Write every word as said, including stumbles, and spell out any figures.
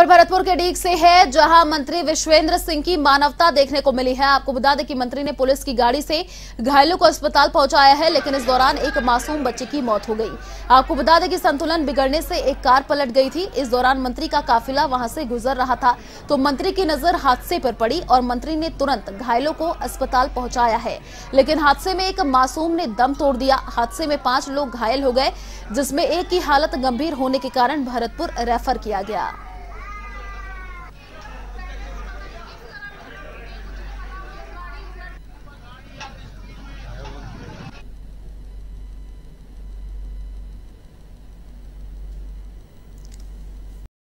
खबर भरतपुर के डीग से है, जहां मंत्री विश्वेंद्र सिंह की मानवता देखने को मिली है। आपको बता दें कि मंत्री ने पुलिस की गाड़ी से घायलों को अस्पताल पहुंचाया है, लेकिन इस दौरान एक मासूम बच्चे की मौत हो गई। आपको बता दें कि संतुलन बिगड़ने से एक कार पलट गई थी। इस दौरान मंत्री का काफिला वहां से गुजर रहा था, तो मंत्री की नजर हादसे पर पड़ी और मंत्री ने तुरंत घायलों को अस्पताल पहुंचाया है, लेकिन हादसे में एक मासूम ने दम तोड़ दिया। हादसे में पांच लोग घायल हो गए, जिसमें एक की हालत गंभीर होने के कारण भरतपुर रेफर किया गया।